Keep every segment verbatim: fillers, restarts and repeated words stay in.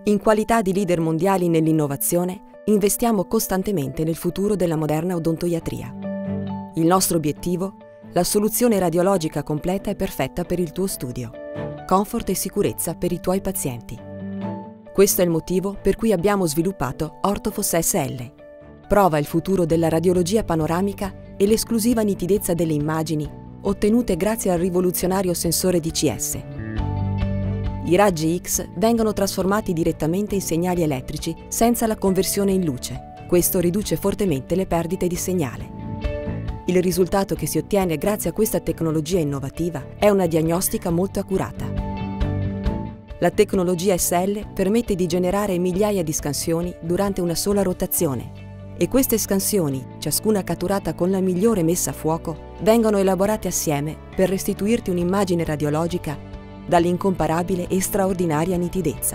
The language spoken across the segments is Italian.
In qualità di leader mondiali nell'innovazione, investiamo costantemente nel futuro della moderna odontoiatria. Il nostro obiettivo? La soluzione radiologica completa e perfetta per il tuo studio. Comfort e sicurezza per i tuoi pazienti. Questo è il motivo per cui abbiamo sviluppato Orthofos S L. Prova il futuro della radiologia panoramica e l'esclusiva nitidezza delle immagini ottenute grazie al rivoluzionario sensore D C S. I raggi X vengono trasformati direttamente in segnali elettrici senza la conversione in luce. Questo riduce fortemente le perdite di segnale. Il risultato che si ottiene grazie a questa tecnologia innovativa è una diagnostica molto accurata. La tecnologia S L permette di generare migliaia di scansioni durante una sola rotazione e queste scansioni, ciascuna catturata con la migliore messa a fuoco, vengono elaborate assieme per restituirti un'immagine radiologica dall'incomparabile e straordinaria nitidezza.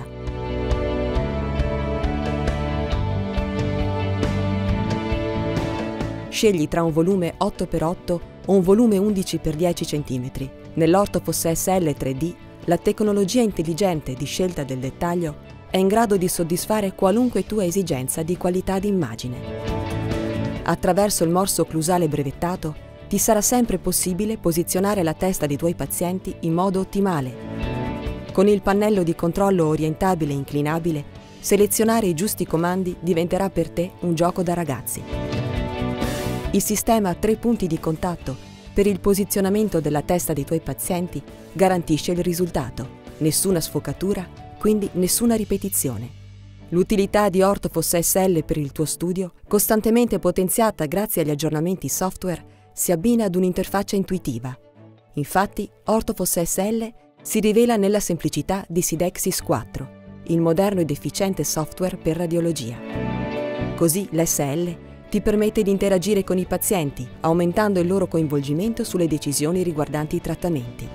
Scegli tra un volume otto per otto o un volume undici per dieci centimetri. Nell'Orthofos S L tre D, la tecnologia intelligente di scelta del dettaglio è in grado di soddisfare qualunque tua esigenza di qualità di immagine. Attraverso il morso occlusale brevettato, ti sarà sempre possibile posizionare la testa dei tuoi pazienti in modo ottimale. Con il pannello di controllo orientabile e inclinabile, selezionare i giusti comandi diventerà per te un gioco da ragazzi. Il sistema a tre punti di contatto per il posizionamento della testa dei tuoi pazienti garantisce il risultato. Nessuna sfocatura, quindi nessuna ripetizione. L'utilità di Orthofos S L per il tuo studio, costantemente potenziata grazie agli aggiornamenti software, si abbina ad un'interfaccia intuitiva. Infatti, Orthofos S L si rivela nella semplicità di Sidexis quattro, il moderno ed efficiente software per radiologia. Così l'S L ti permette di interagire con i pazienti, aumentando il loro coinvolgimento sulle decisioni riguardanti i trattamenti.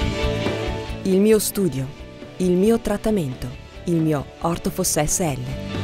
Il mio studio, il mio trattamento, il mio Orthofos S L.